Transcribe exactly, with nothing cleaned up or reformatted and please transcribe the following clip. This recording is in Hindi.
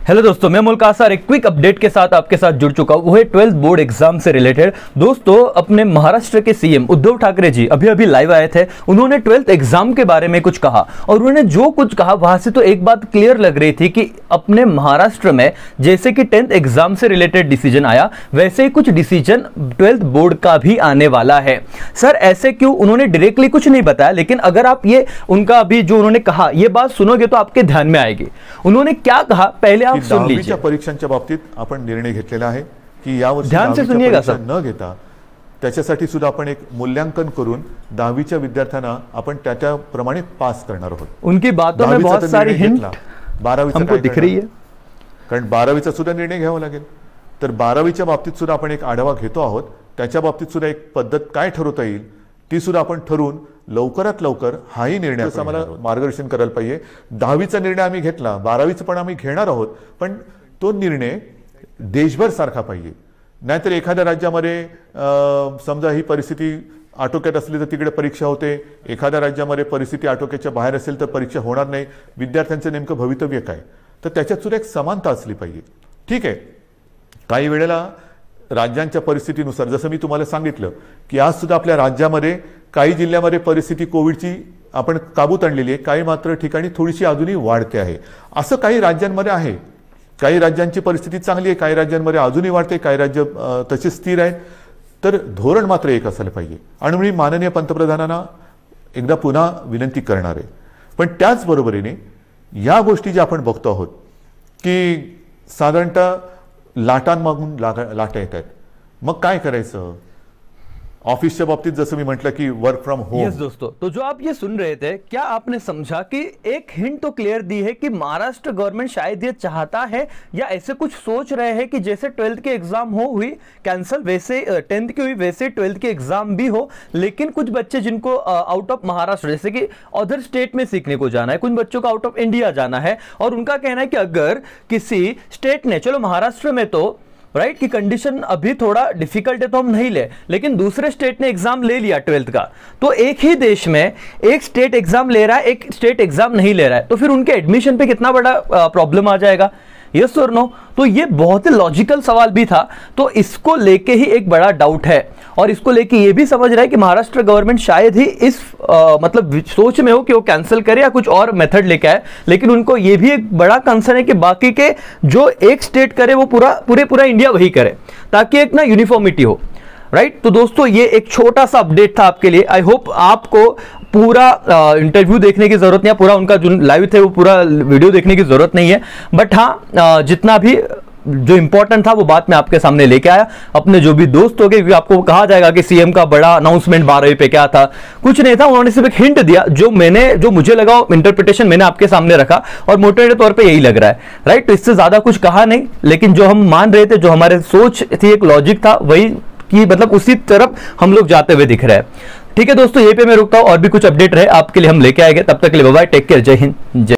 हेलो दोस्तों, मैं मुल्क आसार एक क्विक अपडेट के साथ आपके साथ जुड़ चुका हूं। वो है ट्वेल्थ बोर्ड एग्जाम से रिलेटेड। दोस्तों, अपने महाराष्ट्र के सीएम उद्धव ठाकरे जी अभी अभी लाइव आए थे। उन्होंने ट्वेल्थ एग्जाम के बारे में कुछ कहा और उन्होंने जो कुछ कहा वहां से तो एक बात क्लियर लग रही थी कि अपने महाराष्ट्र में जैसे कि टेंथ एग्जाम से रिलेटेड डिसीजन आया, वैसे ही कुछ डिसीजन ट्वेल्थ बोर्ड का भी आने वाला है। सर ऐसे क्यों? उन्होंने डायरेक्टली कुछ नहीं बताया, लेकिन अगर आप ये उनका अभी जो उन्होंने कहा ये बात सुनोगे तो आपके ध्यान में आएगी। उन्होंने क्या कहा पहले आप सुन लीजिए। परीक्षांच्या बाबतीत आपण निर्णय घेतलेला आहे की यावर्षी ध्यान से सुनिएगा सर, न घेता त्याच्यासाठी सुद्धा आपण एक मूल्यांकन करून दहावीच्या विद्यार्थ्यांना आपण त्याच्याप्रमाणे पास करणार आहोत। उनकी बातों में बहुत सारी हिंट बारावीचा हमको दिख रही है, कारण बारावीचा सुद्धा निर्णय घ्यावा लागेल। तर बारावीच्या बाबतीत सुद्धा आपण एक आढावा घेतो आहोत। त्याच्या बाबतीत सुद्धा एक पद्धत काय ठरवता येईल ती सुद्धा आपण ठरवून लवकरात लवकर हाही निर्णय आम्हाला मार्गदर्शन करायला पाहिजे। दहावीचा निर्णय आम्ही घेतला, बारावीचा पण आम्ही घेणार आहोत, पण तो निर्णय देशभर सारखा पाहिजे। नाहीतर एखाद्या राज्यामध्ये समजा ही परिस्थिती आटोक्यात असली तर तिकडे परीक्षा होते, एखाद्या राज्यामध्ये परिस्थिती आटोक्याच्या बाहेर असेल तर परीक्षा होणार नाही। विद्यार्थ्यांचं नेमकं भवितव्य काय, तर त्याच्यात सुद्धा एक समानता असली पाहिजे। ठीक आहे, काही वेळेला राज्यांच्या परिस्थितीनुसार जसं मी तुम्हाला सांगितलं की आज सुद्धा आपल्या राज्यामध्ये काही जिल्ह्यामध्ये परिस्थिती कोविडची आपण काबूत आणलेली आहे, काही मात्र ठिकाणी थोडीशी अजूनही वाढते आहे। असं काही राज्यांमध्ये आहे, काही राज्यांची परिस्थिती चांगली आहे, काही राज्यांमध्ये अजूनही वाढते, काही राज्य तसे स्थिर आहेत। तर धोरण मात्र एक असायला पाहिजे। आणि मी माननीय पंतप्रधानांना एकदा पुन्हा विनंती करणार आहे, पण त्याच बरोबरीने या गोष्टी ज्या आपण बघतो आहोत की साधारणतः लाटांमागून लाटा येत आहेत, मग काय करायचं? ऑफिसच्या बाबतीत जसं मी म्हटलं की वर्क फ्रॉम होम। यस दोस्तों, तो जो आप ये सुन रहे थे, क्या आपने समझा कि एक हिंट तो क्लियर दी है कि महाराष्ट्र गवर्नमेंट शायद ये चाहता है या ऐसे कुछ सोच रहे हैं कि जैसे ट्वेल्थ के एग्जाम हो हुई कैंसिल, वैसे टेंथ की हुई वैसे ट्वेल्थ के एग्जाम भी हो। लेकिन कुछ बच्चे जिनको आउट ऑफ महाराष्ट्र जैसे कि अदर स्टेट में सीखने को जाना है, कुछ बच्चों को आउट ऑफ इंडिया जाना है, और उनका कहना है कि अगर किसी स्टेट ने, चलो महाराष्ट्र में तो राइट की कंडीशन अभी थोड़ा डिफिकल्ट है तो हम नहीं ले, लेकिन दूसरे स्टेट ने एग्जाम ले लिया ट्वेल्थ का, तो एक ही देश में एक स्टेट एग्जाम ले रहा है, एक स्टेट एग्जाम नहीं ले रहा है, तो फिर उनके एडमिशन पे कितना बड़ा प्रॉब्लम आ जाएगा। यस और नो? तो ये बहुत ही लॉजिकल सवाल भी था। तो इसको लेके ही एक बड़ा डाउट है, और इसको लेके ये भी समझ रहा है कि महाराष्ट्र गवर्नमेंट शायद ही इस आ, मतलब सोच में हो कि वो कैंसिल करे या कुछ और मेथड लेके आए। लेकिन उनको ये भी एक बड़ा कंसर्न है कि बाकी के जो एक स्टेट करे वो पूरा पूरे पूरा इंडिया वही करे, ताकि एक ना यूनिफॉर्मिटी हो। राइट, तो दोस्तों ये एक छोटा सा अपडेट था आपके लिए। आई होप आपको पूरा इंटरव्यू देखने की जरूरत नहीं है, पूरा उनका जो लाइव थे वो पूरा वीडियो देखने की जरूरत नहीं है, बट हाँ जितना भी जो इंपॉर्टेंट था वो बात मैं आपके सामने लेके आया। अपने जो भी दोस्त हो गए आपको कहा जाएगा कि सीएम का बड़ा अनाउंसमेंट बारहवीं पे क्या था, कुछ नहीं था। उन्होंने सिर्फ एक हिंट दिया, जो मैंने जो मुझे लगा इंटरप्रिटेशन मैंने आपके सामने रखा, और मोटे मोटे तौर पे यही लग रहा है। राइट, तो इससे ज्यादा कुछ कहा नहीं, लेकिन जो हम मान रहे थे, जो हमारे सोच थी, एक लॉजिक था, वही कि मतलब उसी तरफ हम लोग जाते हुए दिख रहे हैं। ठीक है दोस्तों, यहीं पे मैं रुकता हूं, और भी कुछ अपडेट रहे आपके लिए हम लेके आएंगे। तब तक के लिए बाय बाय, टेक केयर, जय हिंद, जय